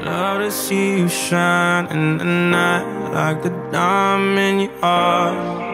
love to see you shine in the night like the diamond you are.